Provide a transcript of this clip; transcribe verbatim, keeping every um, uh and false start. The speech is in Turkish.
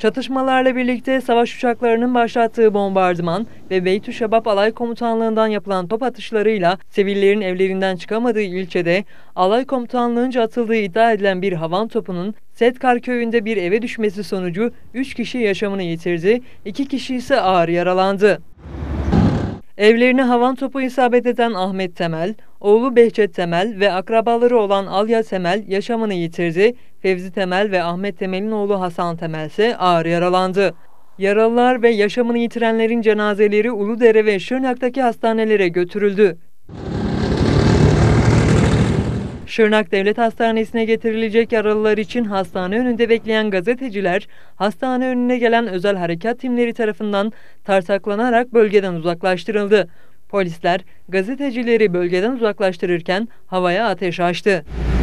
Çatışmalarla birlikte savaş uçaklarının başlattığı bombardıman ve Beytüşşebap Alay Komutanlığı'ndan yapılan top atışlarıyla sivillerin evlerinden çıkamadığı ilçede Alay Komutanlığı'nca atıldığı iddia edilen bir havan topunun Setkar köyünde bir eve düşmesi sonucu üç kişi yaşamını yitirdi, iki kişi ise ağır yaralandı. Evlerine havan topu isabet eden Ahmet Temel, oğlu Behçet Temel ve akrabaları olan Alya Temel yaşamını yitirdi. Fevzi Temel ve Ahmet Temel'in oğlu Hasan Temel ise ağır yaralandı. Yaralılar ve yaşamını yitirenlerin cenazeleri Uludere ve Şırnak'taki hastanelere götürüldü. Şırnak Devlet Hastanesi'ne getirilecek yaralılar için hastane önünde bekleyen gazeteciler, hastane önüne gelen özel harekat timleri tarafından tartaklanarak bölgeden uzaklaştırıldı. Polisler gazetecileri bölgeden uzaklaştırırken havaya ateş açtı.